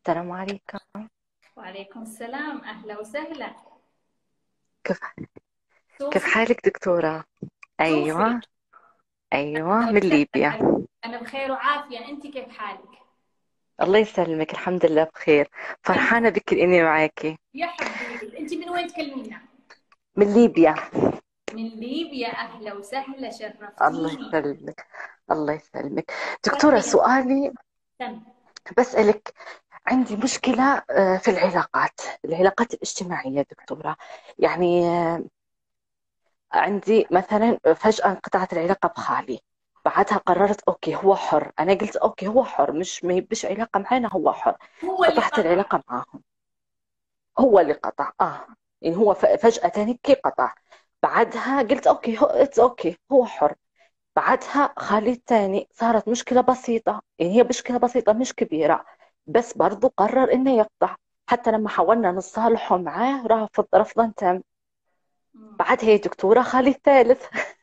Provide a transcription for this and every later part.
السلام عليكم. وعليكم السلام، أهلا وسهلا. كيف كيف صوفي. حالك دكتورة؟ صوفي. أيوة. أيوة، أهلا من وسهلا ليبيا. حبيبي. أنا بخير وعافية، أنت كيف حالك؟ الله يسلمك، الحمد لله بخير. أنا فرحانة بك إني معاكي. يا حبيبي، أنت من وين تكلمينا؟ من ليبيا. من ليبيا، أهلا وسهلا، الله شرفتيني. يسلمك. الله يسلمك. دكتورة، سمي يا سؤالي سمي. بسألك. عندي مشكلة في العلاقات الاجتماعية دكتورة. يعني عندي مثلا فجأة انقطعت العلاقة بخالي. بعدها قررت اوكي هو حر، انا قلت اوكي هو حر، مش ما يبش علاقة معنا، هو حر. هو اللي قطعت قطع. العلاقة معاهم. هو اللي قطع يعني هو فجأة كي قطع. بعدها قلت اوكي هو اتس اوكي هو حر. بعدها خالي الثاني صارت مشكلة بسيطة، يعني هي مشكلة بسيطة مش كبيرة، بس برضو قرر انه يقطع. حتى لما حاولنا نصالحه معاه رافض رفضا تام. مم. بعدها يا دكتورة خالي الثالث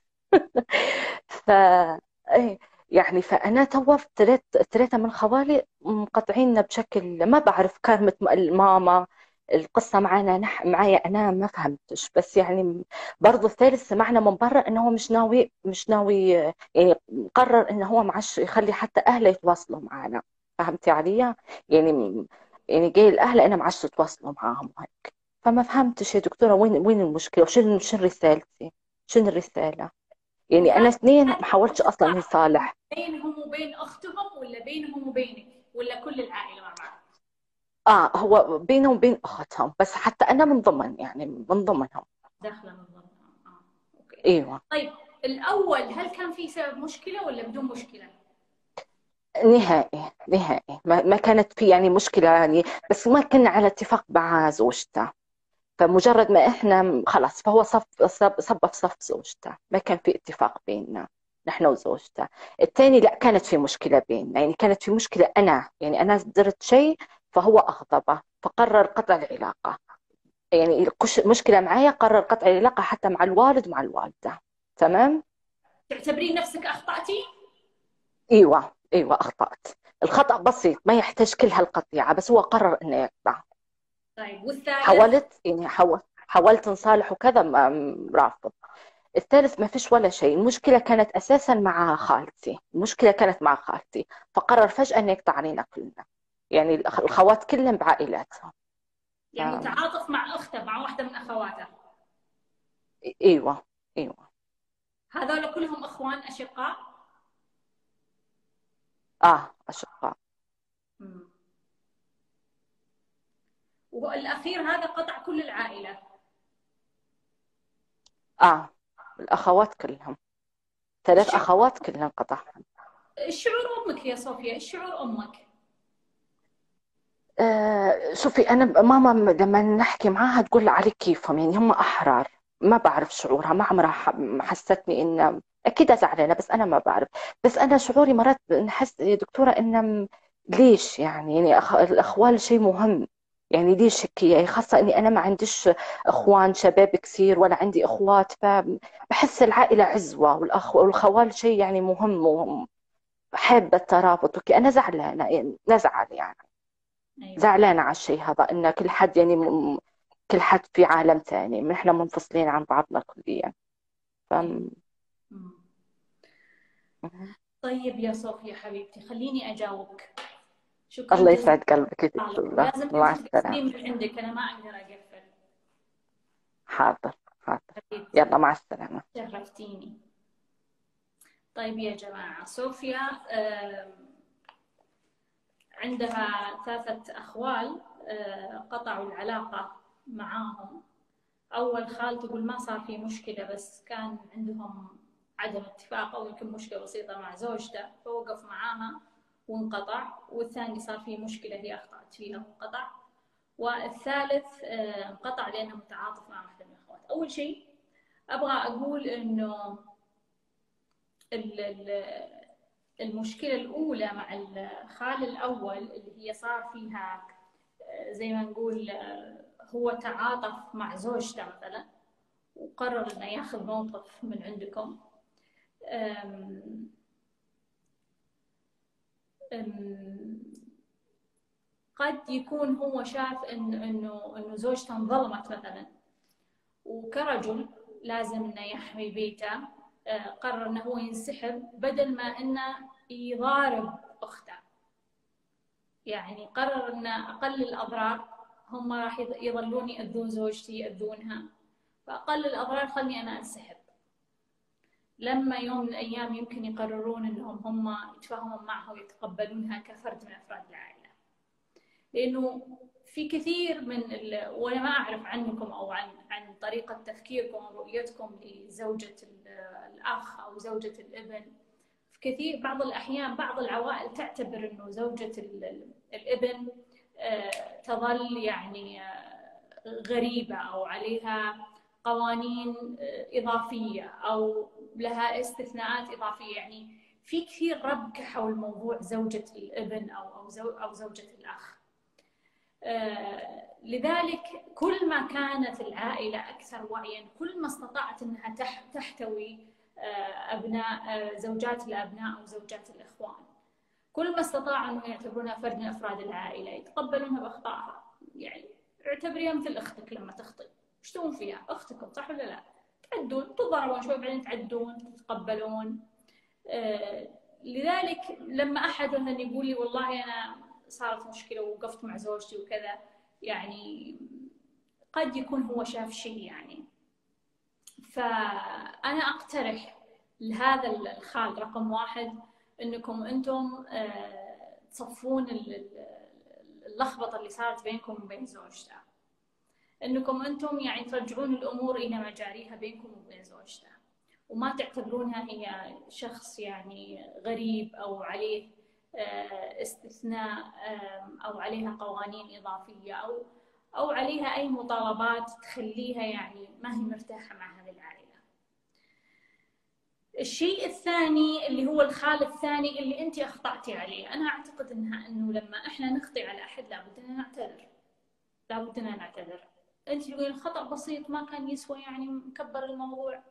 ف إيه، يعني فأنا توا ثلاثة من خوالي مقطعيننا بشكل ما بعرف، كان ماما القصة معنا معايا أنا ما فهمتش، بس يعني برضو الثالث سمعنا من برا إنه هو مش ناوي يعني قرر إنه هو معش يخلي حتى أهله يتواصلوا معنا. فهمتي علي؟ يعني يعني جاي الأهل أنا معش يتواصلوا معاهم هيك. فما فهمتش يا دكتورة، وين المشكلة، وشن رسالتي، شنو الرسالة؟ يعني وهذا انا سنين هذا ما حاولتش اصلا القطاع نصالح. بينهم وبين أختهم ولا بينهم وبينك ولا كل العائلة مع بعض؟ هو بينه وبين اختهم، بس حتى انا من ضمن، يعني من ضمنهم. داخلة من ضمنها. أوكي. ايوه. طيب، الأول هل كان في سبب مشكلة ولا بدون مشكلة؟ نهائي نهائي ما كانت في يعني مشكلة يعني، بس ما كنا على اتفاق مع زوجته. فمجرد ما احنا خلاص فهو صب في صف زوجته، ما كان في اتفاق بيننا نحن وزوجته. الثاني لا، كانت في مشكلة بيننا، يعني كانت في مشكلة، انا درت شيء فهو اغضبه فقرر قطع العلاقة. يعني مشكلة معايا قرر قطع العلاقة حتى مع الوالد ومع الوالدة. تمام. تعتبرين نفسك أخطأتي؟ ايوه ايوه، اخطأت. الخطأ بسيط ما يحتاج كل هالقطيعة، بس هو قرر انه يقطع. طيب، والثالث؟ حاولت نصالح وكذا، رافض. الثالث ما فيش ولا شيء، المشكلة كانت اساسا مع خالتي، فقرر فجأة انه يقطع علينا كلنا. يعني الخوات كلهم بعائلاتهم. ف... يعني متعاطف مع أخته، مع واحدة من أخواته؟ ايوه ايوه. هذول كلهم إخوان أشقاء؟ اشقاء. مم. والأخير هذا قطع كل العائلة؟ اه الاخوات كلهم، ثلاث الشعور اخوات كلهم قطع. الشعور أمك يا صوفيا، الشعور أمك؟ شوفي، أنا ماما لما نحكي معاها تقول عليك كيفهم، يعني هم أحرار. ما بعرف شعورها، ما عمرها حستني إن أكيد زعلانة، بس أنا ما بعرف. بس أنا شعوري مرات نحس يا دكتورة إن ليش يعني الأخوال شيء مهم. يعني ليش هيك، يعني خاصة إني أنا ما عنديش إخوان شباب كثير ولا عندي إخوات، فبحس العائلة عزوة، والخوال شيء يعني مهم. حابة الترابط وكي، أنا زعلانة، يعني نزعل يعني. أيوة. زعلانة على الشيء هذا، إن كل حد يعني كل حد في عالم ثاني، نحن منفصلين عن بعضنا كليا. أيوة. فم... مم. طيب يا صوفيا حبيبتي، خليني أجاوبك. شكرا الله جزيلا يسعد قلبك يا على طول. دكتورة، لازم مع أنت السلامة. تقفلين من عندك، أنا ما أقدر أقفل. حاضر حاضر. حبيبتي، يلا مع السلامة. شرفتيني. طيب يا جماعة، صوفيا عندها ثلاثة أخوال، قطعوا العلاقة معاهم. أول خال تقول ما صار في مشكلة، بس كان عندهم عدم اتفاق أو يمكن مشكلة بسيطة مع زوجته فوقف معاها وانقطع. والثاني صار في مشكلة هي أخطأت فيها وانقطع. والثالث انقطع لأنه متعاطف مع واحدة من الأخوات. أول شيء أبغى أقول إنه المشكلة الأولى مع الخال الأول اللي هي صار فيها زي ما نقول هو تعاطف مع زوجته مثلا وقرر انه ياخذ موقف من عندكم. أم أم قد يكون هو شاف إنه زوجته انظلمت مثلا، وكرجل لازم إنه يحمي بيته، قرر إنه هو ينسحب بدل ما إنه يضارب أخته. يعني قرر إنه أقل الأضرار، هم راح يظلون يأذون زوجتي يأذونها، فأقل الأضرار خلني أنا أنسحب. لما يوم من الأيام يمكن يقررون إنهم هم يتفاهمون معها ويتقبلونها كفرد من أفراد العائلة. لأنه في كثير وأنا ما أعرف عنكم أو عن طريقة تفكيركم أو رؤيتكم لزوجة الأخ أو زوجة الابن، في كثير بعض الأحيان بعض العوائل تعتبر إنه زوجة الابن تظل يعني غريبة أو عليها قوانين إضافية أو لها استثناءات إضافية. يعني في كثير ربكة حول موضوع زوجة الابن أو زوجة الأخ. لذلك كل ما كانت العائلة أكثر وعيا، كل ما استطاعت أنها تحتوي أبناء زوجات الأبناء أو زوجات الإخوان، كل ما استطاعوا أنه يعتبرونها فرد من أفراد العائلة، يتقبلونها بأخطائها. يعني اعتبريها مثل أختك لما تخطئ، وش تسوون فيها؟ أختكم صح ولا لا؟ تعدون، تضربون شوي بعدين تعدون، تتقبلون. لذلك لما أحد مثلا يقول لي والله أنا صارت مشكلة ووقفت مع زوجتي وكذا، يعني قد يكون هو شاف شيء يعني. فأنا أقترح لهذا الخال رقم 1 أنكم أنتم تصفون اللخبطة اللي صارت بينكم وبين زوجته، أنكم أنتم يعني ترجعون الأمور إلى مجاريها بينكم وبين زوجته، وما تعتبرونها هي شخص يعني غريب أو عليه استثناء أو عليها قوانين إضافية أو عليها أي مطالبات تخليها يعني ما هي مرتاحة مع هذه العائلة. الشيء الثاني اللي هو الخال الثاني اللي أنت أخطأتي عليه، أنا أعتقد إنه لما إحنا نخطئ على أحد لابد أن نعتذر، لابد أن نعتذر. أنت تقولين الخطأ بسيط ما كان يسوى يعني مكبر الموضوع.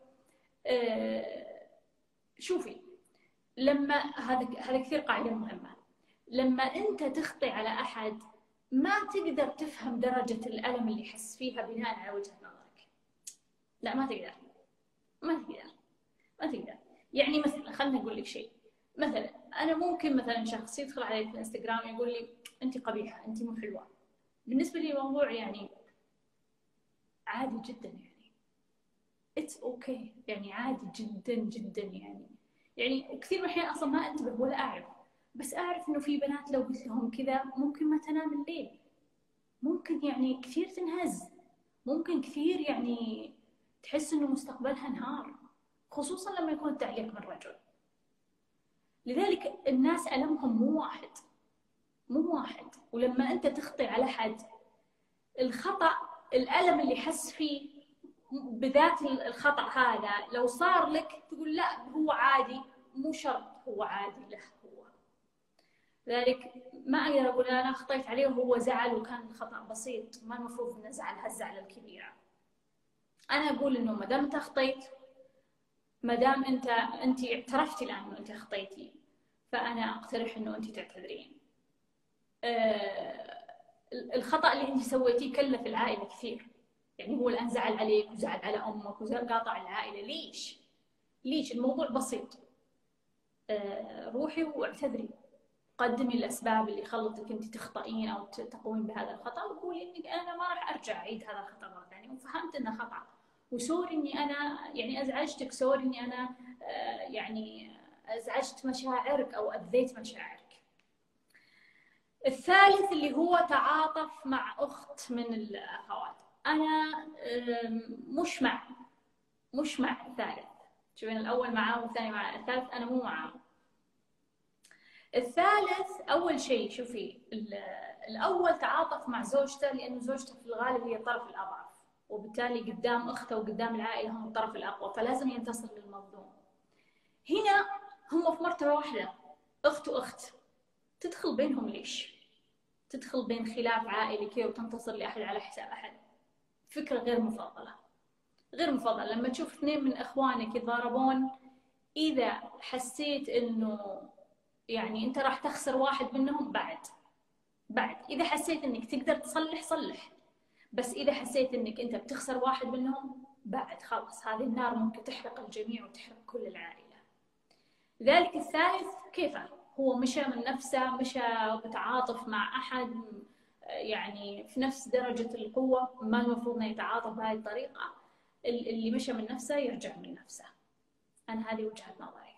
شوفي، لما هذا كثير قاعدة مهمة، لما أنت تخطئ على أحد ما تقدر تفهم درجة الألم اللي يحس فيها بناء على وجهة نظرك. لا ما تقدر، ما تقدر. يعني مثلا خلنا أقول لك شيء، مثلا أنا ممكن مثلا شخص يدخل علي في الانستغرام يقول لي أنت قبيحة، أنت مو حلوة. بالنسبة لي موضوع يعني عادي جدا، يعني it's okay، يعني عادي جدا جدا يعني وكثير من الأحيان أصلا ما أنتبه ولا أعرف، بس أعرف إنه في بنات لو قلت لهم كذا ممكن ما تنام الليل، ممكن يعني كثير تنهز، ممكن كثير يعني تحس إنه مستقبلها انهار، خصوصا لما يكون التعليق من رجل. لذلك الناس ألمهم مو واحد. ولما أنت تخطئ على حد، الخطأ الألم اللي حس فيه بذات الخطأ هذا لو صار لك تقول لا هو عادي، مو شرط هو عادي له هو. لذلك ما أقدر أقول أنا أخطيت عليه وهو زعل وكان الخطأ بسيط، ما المفروض إنه زعل هالزعل الكبيرة. أنا أقول إنه ما دام أنت أخطيت، ما دام أنت اعترفتي الآن إنه أنت أخطيتي، فأنا أقترح إنه أنت تعتذرين. الخطأ اللي أنت سويتيه كلف العائلة كثير، يعني هو الآن زعل عليك وزعل على أمك وقاطع العائلة. ليش؟ الموضوع بسيط. روحي واعتذري، قدمي الأسباب اللي خلتك أنت تخطئين أو تقومين بهذا الخطأ، وقولي إنك أنا ما راح أرجع أعيد هذا الخطأ مرة ثانية، وفهمت إنه خطأ، وسوري إني أنا يعني أزعجتك، سوري إني أنا يعني أزعجت مشاعرك أو أذيت مشاعرك. الثالث اللي هو تعاطف مع أخت من الأخوات. أنا مش مع الثالث. شوفين الأول معاه والثاني معاه، الثالث أنا مو معاه. الثالث أول شيء شوفي، الأول تعاطف مع زوجته لأنه زوجته في الغالب هي الطرف الأضعف، وبالتالي قدام أخته وقدام العائلة هم الطرف الأقوى، فلازم ينتصر للمظلوم. هنا هم في مرتبة واحدة، أخت وأخت، تدخل بينهم ليش؟ تدخل بين خلاف عائلي كذا وتنتصر لأحد على حساب أحد. فكرة غير مفضلة. لما تشوف اثنين من إخوانك يتضاربون، إذا حسيت إنه يعني أنت راح تخسر واحد منهم، بعد بعد إذا حسيت إنك تقدر تصلح صلح، بس إذا حسيت إنك أنت بتخسر واحد منهم بعد خلاص هذه النار ممكن تحرق الجميع وتحرق كل العائلة. ذلك الثالث كيفه هو مشى من نفسه، مشى متعاطف مع أحد يعني في نفس درجة القوة، ما المفروض إنه يتعاطف بهذه الطريقة. اللي مشى من نفسه يرجع من نفسه. أنا هذه وجهة نظري.